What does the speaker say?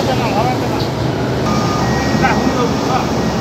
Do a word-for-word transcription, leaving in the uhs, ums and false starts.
在那，老板在那，干红的不错。